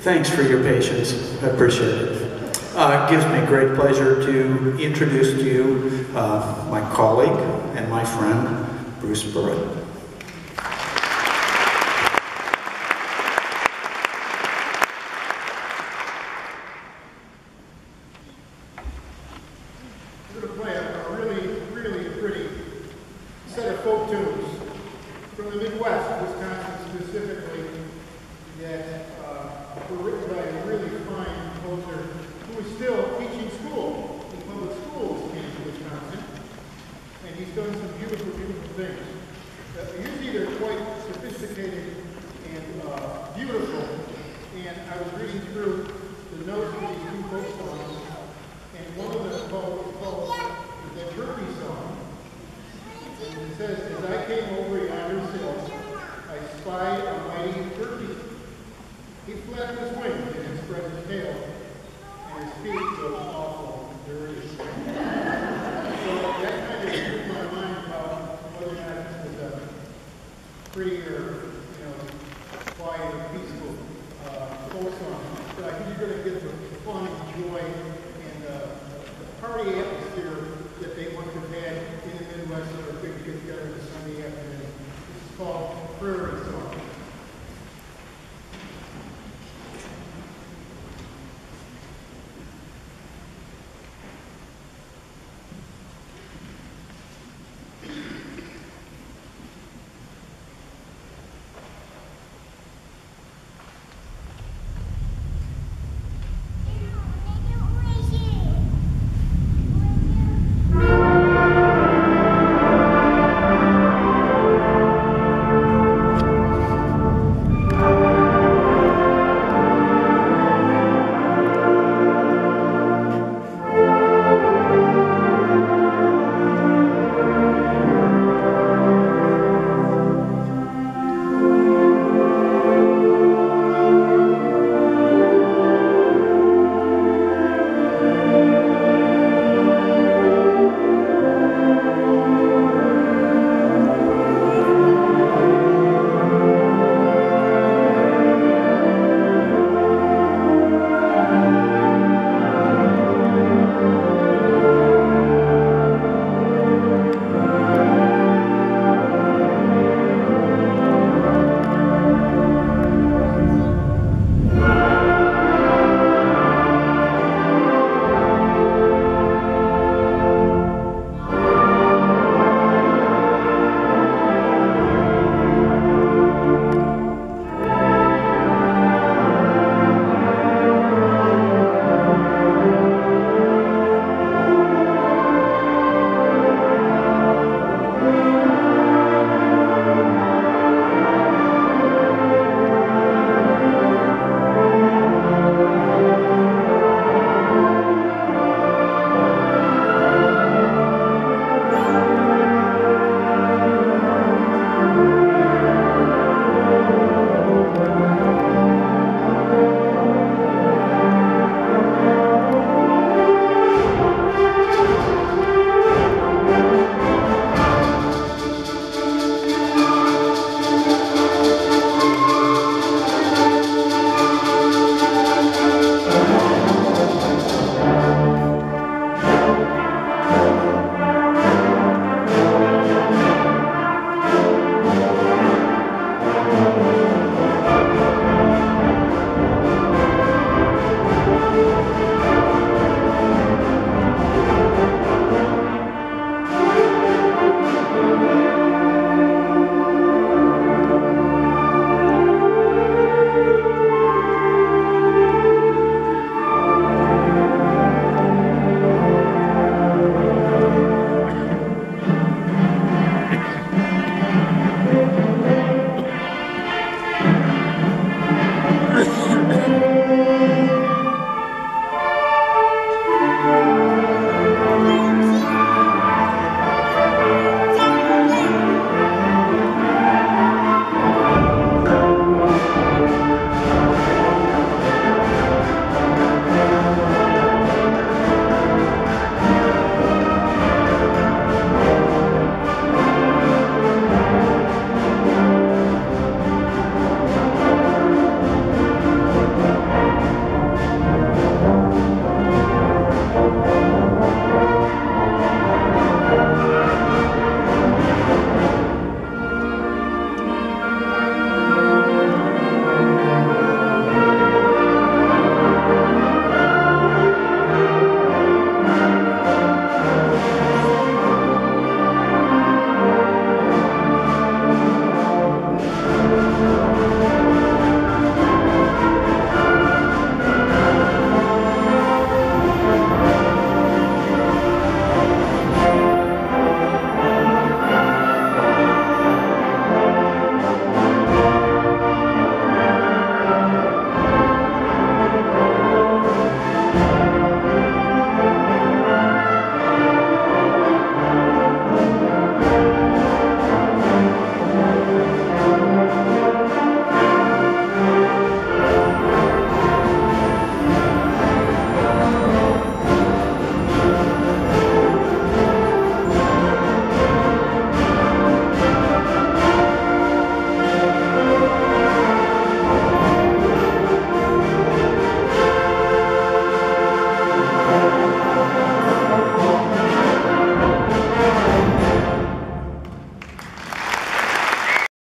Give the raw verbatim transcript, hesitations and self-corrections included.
Thanks for your patience. I appreciate it. Uh, it gives me great pleasure to introduce to you uh, my colleague and my friend, Bruce Burritt. We're going to play a, a really, really pretty set of folk tunes from the Midwest, Wisconsin specifically, that uh, were written by a really fine composer who is still teaching school in public schools in Wisconsin. And he's done some beautiful, beautiful things. Uh, usually they're quite sophisticated and uh, beautiful. And I was reading through the notes of these two folk songs, and one of them is called, is called the Turkey Song. And it says, as I came over yonder hill, I spied a mighty turkey. He flapped his wings and spread his tail, and his feet looked awful and dirty. So that kind of took my mind about whether or not this was a pretty or, you know, quiet or peaceful uh, folk song. But I think you're going to get the fun and joy and uh, the party atmosphere that they must have had in the Midwest that are big to get together on a Sunday afternoon. This is called Prairie Song.